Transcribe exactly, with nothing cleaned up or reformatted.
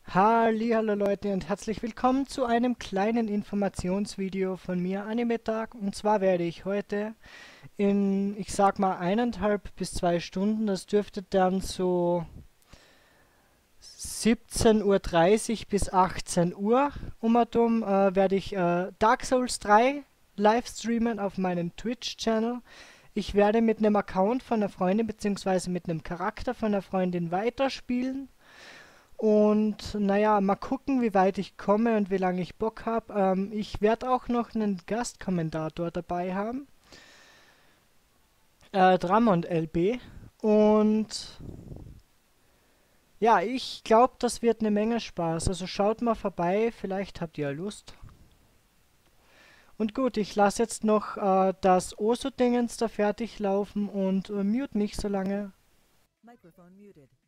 Hallihallo Leute und herzlich willkommen zu einem kleinen Informationsvideo von mir, Animetag. Und zwar werde ich heute in, ich sag mal, eineinhalb bis zwei Stunden, das dürfte dann so siebzehn Uhr dreißig bis achtzehn Uhr um und um, äh, werde ich äh, Dark Souls drei live streamen auf meinem Twitch-Channel. Ich werde mit einem Account von einer Freundin bzw. mit einem Charakter von einer Freundin weiterspielen. Und naja, mal gucken, wie weit ich komme und wie lange ich Bock habe. Ähm, ich werde auch noch einen Gastkommentator dabei haben. Äh, Dramond L B. Und ja, ich glaube, das wird eine Menge Spaß. Also schaut mal vorbei, vielleicht habt ihr ja Lust. Und gut, ich lasse jetzt noch äh, das Oso-Dingens da fertig laufen und äh, mute mich so lange. Microphone muted.